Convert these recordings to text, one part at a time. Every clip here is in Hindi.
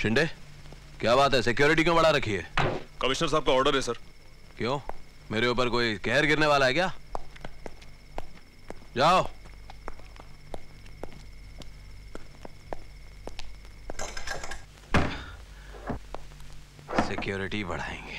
शिंदे, क्या बात है? सिक्योरिटी क्यों बढ़ा रखी है? कमिश्नर साहब का ऑर्डर है सर। क्यों? मेरे ऊपर कोई कहर गिरने वाला है क्या? जाओ। सिक्योरिटी बढ़ाएंगे।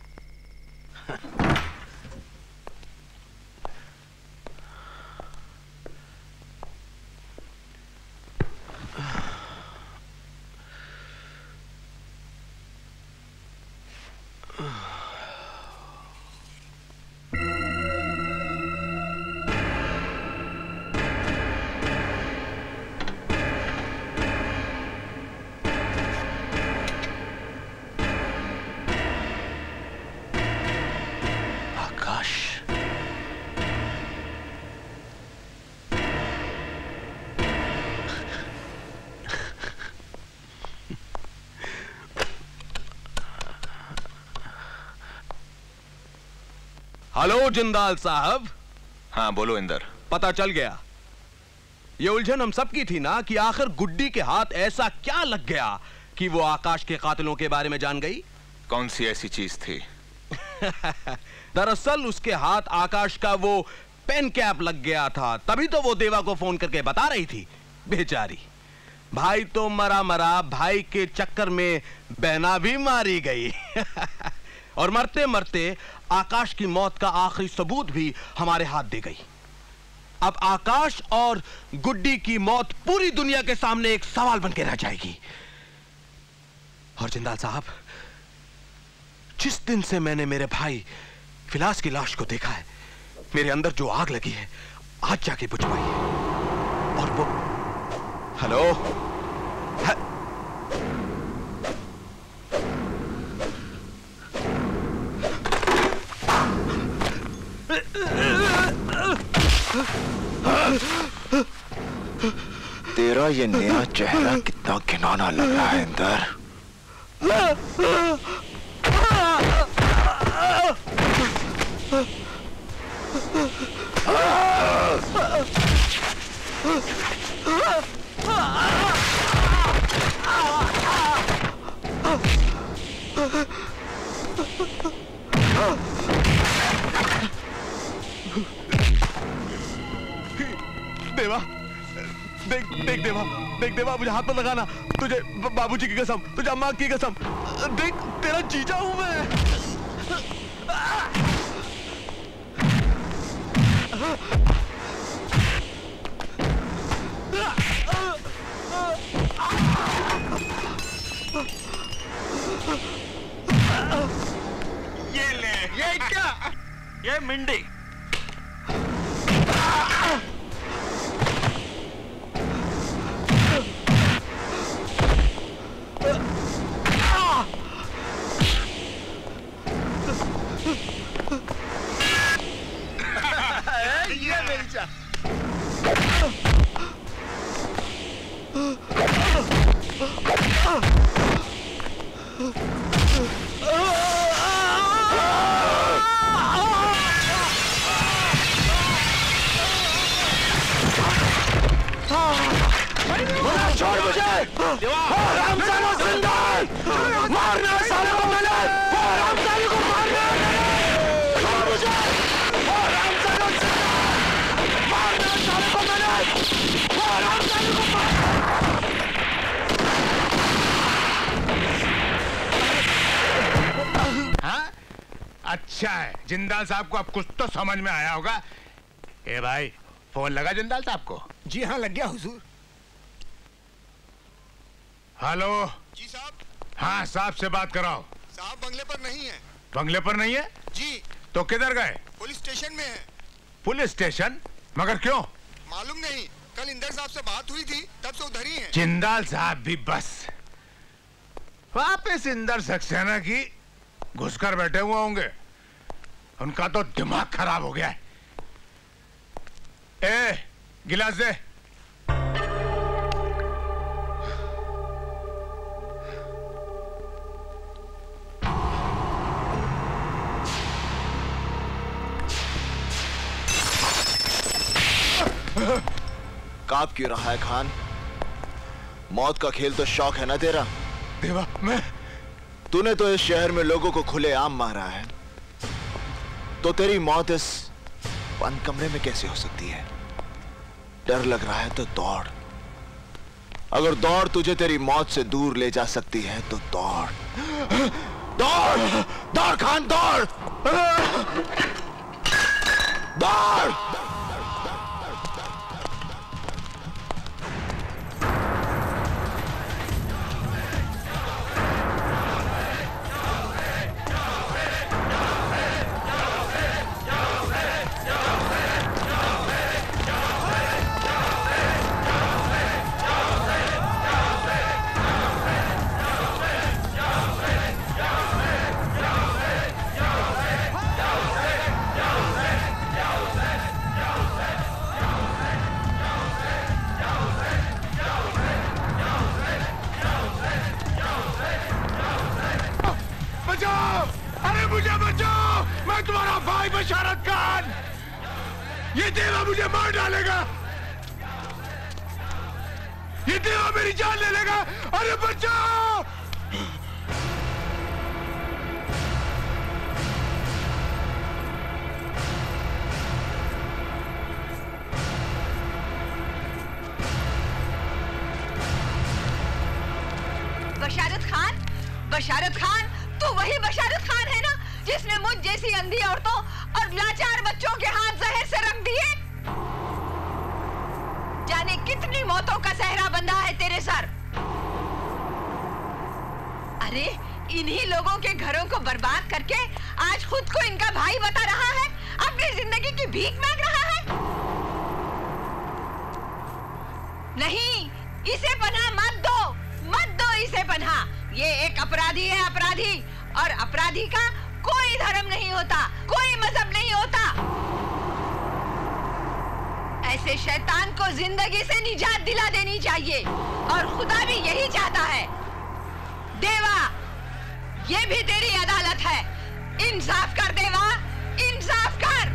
हेलो जिंदाल साहब। हाँ बोलो इंदर। पता चल गया। ये उलझन हम सबकी थी ना कि आखिर गुड्डी के हाथ ऐसा क्या लग गया कि वो आकाश के कातिलों के बारे में जान गई। कौन सी ऐसी चीज थी? दरअसल उसके हाथ आकाश का वो पेन कैप लग गया था, तभी तो वो देवा को फोन करके बता रही थी। बेचारी भाई तो मरा मरा, भाई के चक्कर में बहना भी मारी गई। और मरते मरते आकाश की मौत का आखिरी सबूत भी हमारे हाथ दे गई। अब आकाश और गुड्डी की मौत पूरी दुनिया के सामने एक सवाल बन के रह जाएगी। और जिंदाल साहब, जिस दिन से मैंने मेरे भाई फिलास की लाश को देखा है, मेरे अंदर जो आग लगी है आज जाके बुझवाई है। और वो हेलो तेरा ये नया चेहरा कितना घिनौना लग रहा है इंदर। देवा, देख देख देवा, देख देवा, मुझे हाथ मत लगाना। तुझे बाबूजी की कसम, तुझे अम्मा की कसम, देख तेरा जीजा हूं मैं। ये ले। ये क्या? ये मिंडी। ये मेरी चा। छोड़ मुझे। रामसालो जिंदा है। मारना साले को मैंने। रामसालो को मारना। छोड़ मुझे। रामसालो जिंदा है। मारना साले को मैंने। रामसालो को मारना। हाँ? अच्छा है, जिंदाल साहब को अब कुछ तो समझ में आया होगा। ए भाई, फोन लगा जिंदाल साहब को? जी हाँ, लग गया हुजूर। हेलो जी साहब। हाँ, साहब से बात कराओ। साहब बंगले पर नहीं है। बंगले पर नहीं है? जी। तो किधर गए? पुलिस स्टेशन में है। Police station? मगर क्यों? मालूम नहीं, कल इंदर साहब से बात हुई थी, तब से उधर ही है। जिंदाल साहब भी बस वापस इंदर सक्सेना की घुसकर बैठे हुए होंगे। उनका तो दिमाग खराब हो गया है। ए, गिलास दे। कांप क्यों रहा है खान? मौत का खेल तो शौक है ना तेरा? देवा, मैं तूने तो इस शहर में लोगों को खुलेआम मारा है, तो तेरी मौत इस बंद कमरे में कैसे हो सकती है? डर लग रहा है तो दौड़। अगर दौड़ तुझे तेरी मौत से दूर ले जा सकती है तो दौड़। दौड़, दौड़ खान, दौड़, दौड़। तुम्हारा भाई बशारत खान, ये देवा मुझे मार डालेगा, ये देवा मेरी जान ले लेगा। अरे बचाओ! बशारत खान, तू वही बशारत खान है ना जिसने मुझ जैसी अंधी औरतों और लाचार बच्चों के हाथ जहर से रख दिए? जाने कितनी मौतों का सहरा बंधा है तेरे सर। अरे इन्हीं लोगों के घरों को बर्बाद करके आज खुद को इनका भाई बता रहा है, अपनी जिंदगी की भीख मांग रहा है। नहीं, इसे पनाह मत दो, मत दो इसे पनाह। ये एक अपराधी है, अपराधी, और अपराधी का कोई धर्म नहीं होता, कोई मजहब नहीं होता। ऐसे शैतान को जिंदगी से निजात दिला देनी चाहिए, और खुदा भी यही चाहता है। देवा, ये भी तेरी अदालत है, इंसाफ कर देवा, इंसाफ कर।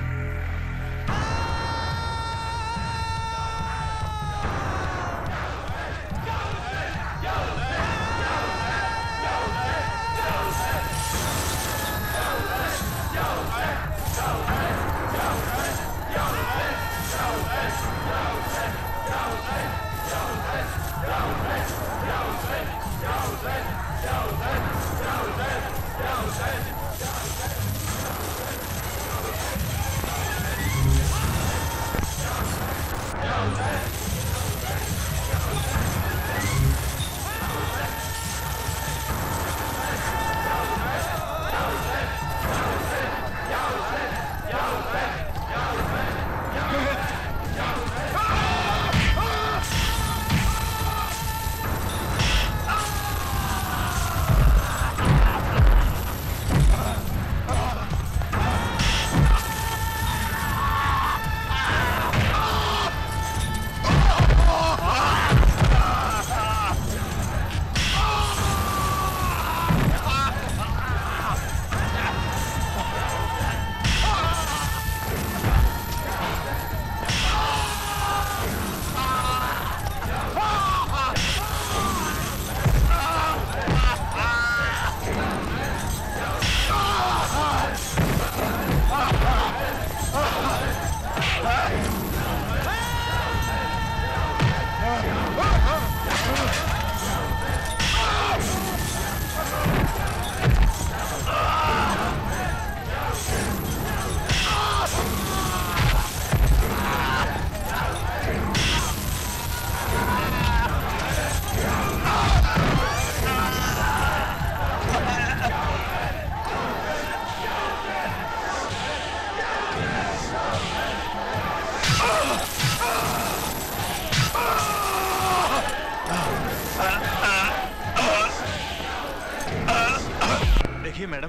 मैडम,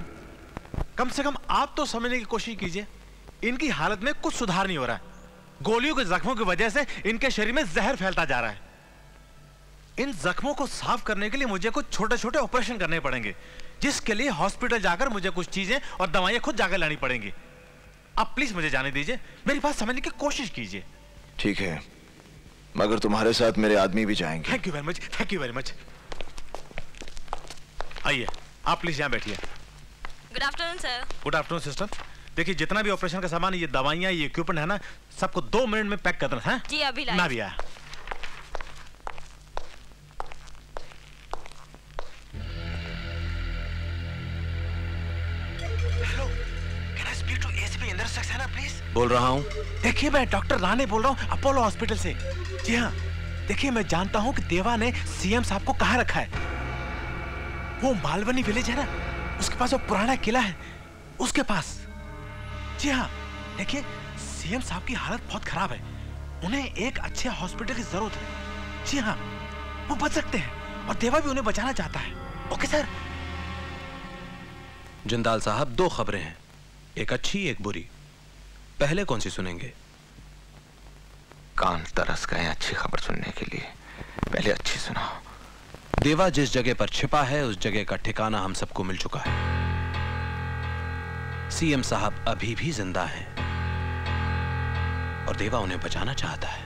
कम से कम आप तो समझने की कोशिश कीजिए, इनकी हालत में कुछ सुधार नहीं हो रहा है। गोलियों के जख्मों की वजह से इनके शरीर में जहर फैलता जा रहा है। इन जख्मों को साफ करने के लिए मुझे कुछ छोटे छोटे ऑपरेशन करने पड़ेंगे, जिसके लिए हॉस्पिटल जाकर मुझे कुछ चीजें और दवाइयां खुद जाकर लानी पड़ेंगी। आप प्लीज मुझे जाने दीजिए, मेरी बात समझने की कोशिश कीजिए। ठीक है, मगर तुम्हारे साथ मेरे आदमी भी जाएंगे। Thank you very much, thank you very much. आइए, आप प्लीज यहाँ बैठिए। Good afternoon sir. Good afternoon sister. देखिए, जितना भी ऑपरेशन का सामान, ये दवाइयाँ, ये इक्विपमेंट है ना, सबको 2 मिनट में पैक कर देना है। जी अभी लाइए। मैं भी आया। Hello, can I speak to ACP Inder Saxena please? बोल रहा हूँ। देखिए, मैं डॉक्टर राणे बोल रहा हूँ, अपोलो हॉस्पिटल से। जी हाँ, देखिए, मैं जानता हूँ कि देवा ने सीएम साहब को कहाँ रखा है। वो मालवनी विलेज है ना, उसके पास वो पुराना किला है, उसके पास। जी हाँ, देखिए, सीएम साहब की हालत बहुत खराब है, उन्हें एक अच्छे हॉस्पिटल की जरूरत है। जी हाँ, वो बच सकते हैं और देवा भी उन्हें बचाना चाहता है। Okay sir. जिंदाल साहब, 2 खबरें हैं, एक अच्छी एक बुरी। पहले कौन सी सुनेंगे? कान तरस गए अच्छी खबर सुनने के लिए, पहले अच्छी सुनाओ। देवा जिस जगह पर छिपा है उस जगह का ठिकाना हम सबको मिल चुका है। सीएम साहब अभी भी जिंदा हैं और देवा उन्हें बचाना चाहता है।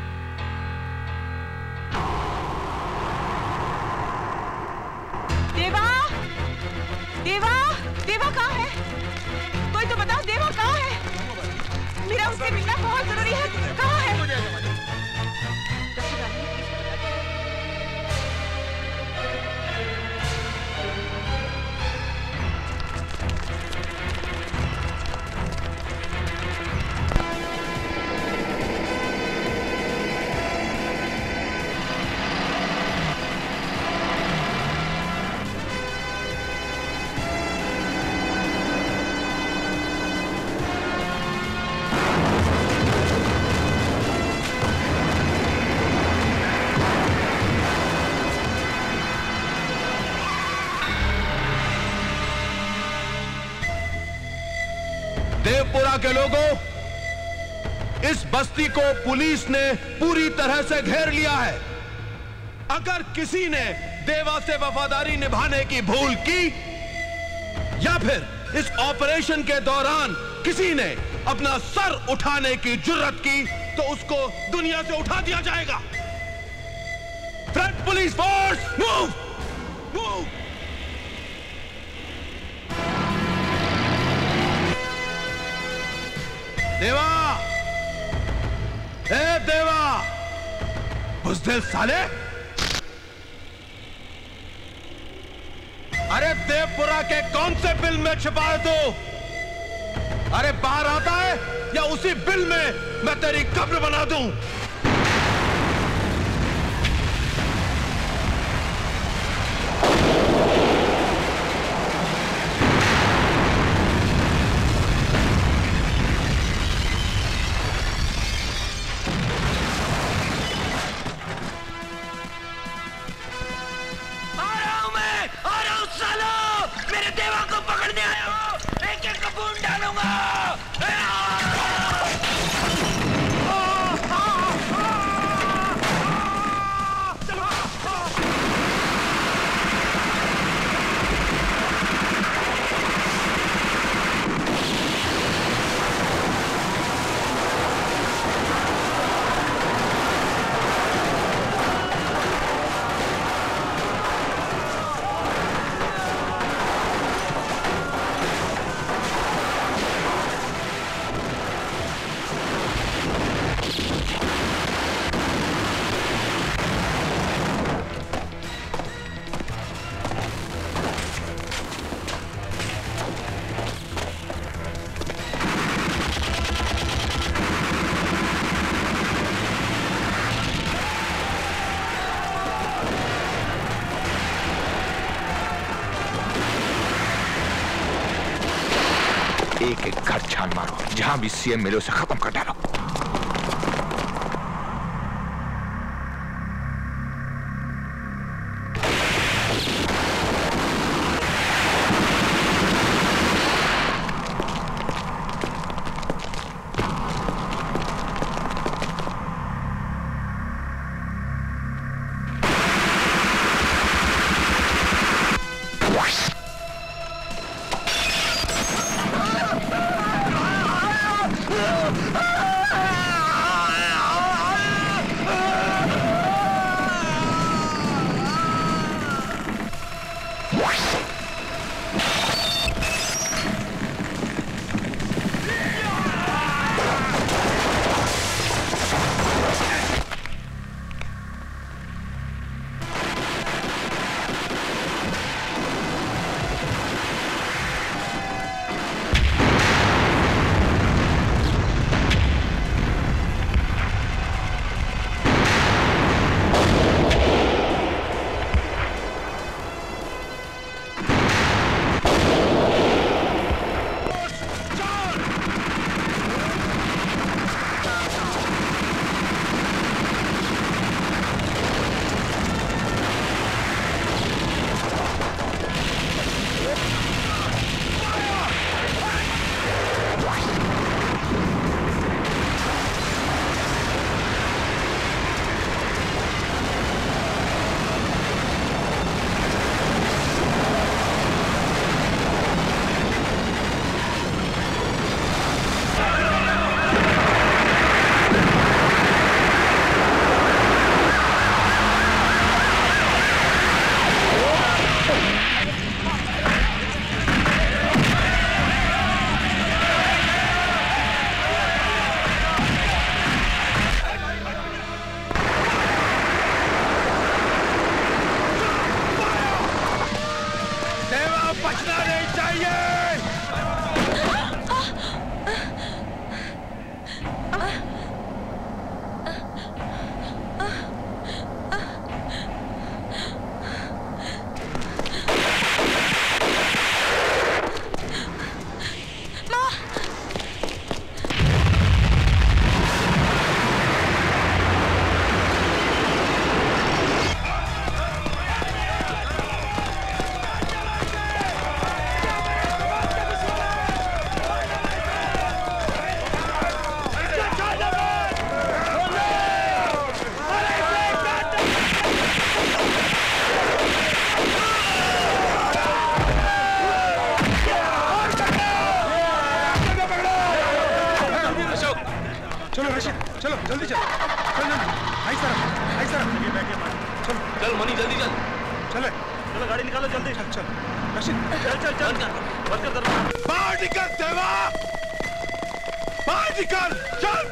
देवा, देवा, देवा कहाँ है? कोई तो बताओ, देवा कहाँ है? मेरा उससे मिलना बहुत जरूरी है। कहाँ है? देवपुरा के लोगों, इस बस्ती को पुलिस ने पूरी तरह से घेर लिया है। अगर किसी ने देवा से वफादारी निभाने की भूल की या फिर इस ऑपरेशन के दौरान किसी ने अपना सर उठाने की जुर्रत की तो उसको दुनिया से उठा दिया जाएगा। Front police force, move! Move! Deva! ए देवा! बुज़दिल साले! अरे देवपुरा के कौन से बिल में छिपा है तू? अरे बाहर आता है या उसी बिल में मैं तेरी कब्र बना दूं? मेरे देवा को पकड़ने आया हो, एक एक को भून डालूंगा। एक एक घर छान मारो, जहां भी सीएम मिले उसे खत्म कर डालो। Ah! चलो रशीद, चलो जल्दी चलो, चल आई सर, ये बैठे चलो, चल मनी जल्दी चल, चले, चलो गाड़ी निकालो जल्दी, चल रशीद, चल बंद कर दरवाजा। बाहर निकल देवा, बाहर निकल, चल।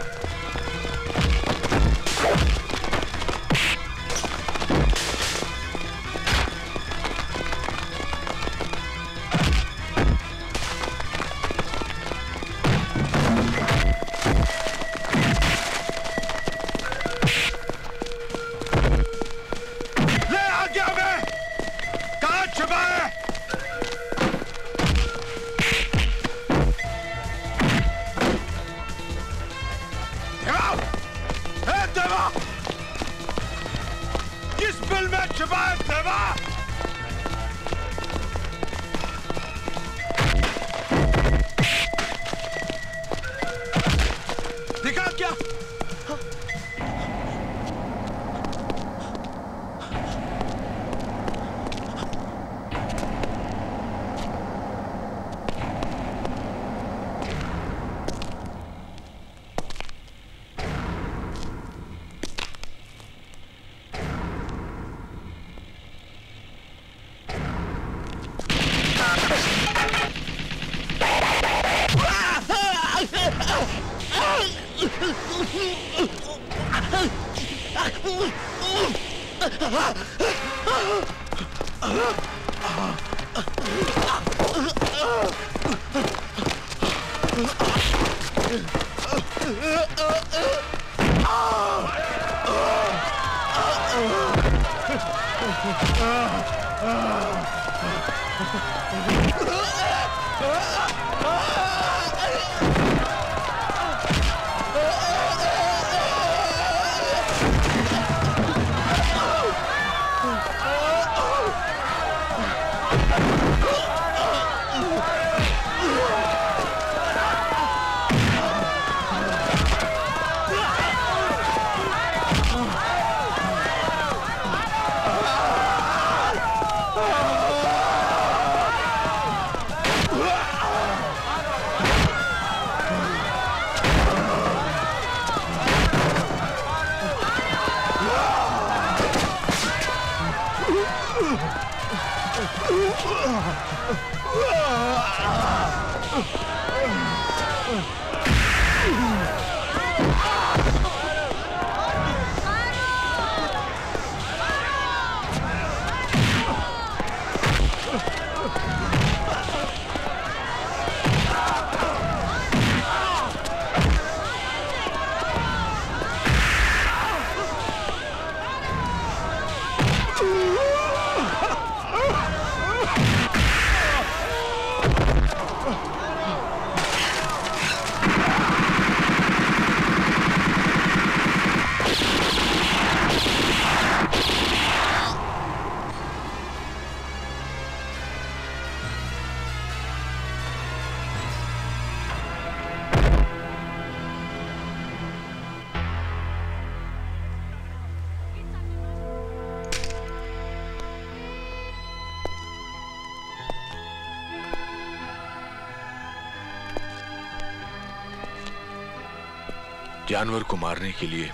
जानवर को मारने के लिए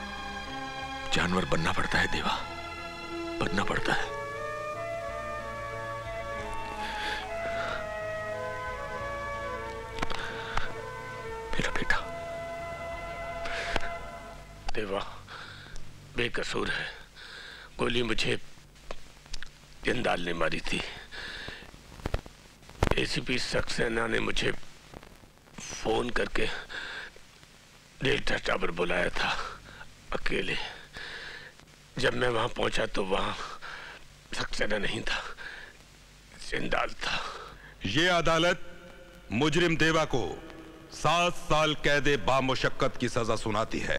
जानवर बनना पड़ता है देवा, बनना पड़ता है। मेरा बेटा देवा बेकसूर है, गोली मुझे जिंदाल ने मारी थी। एसीपी सक्सेना ने मुझे फोन करके डेल्टा टावर बुलाया था अकेले। जब मैं वहां पहुंचा तो वहां सक्सेना नहीं था, जिंदाल था। ये अदालत मुजरिम देवा को 7 साल कैद बामुशक्कत की सजा सुनाती है।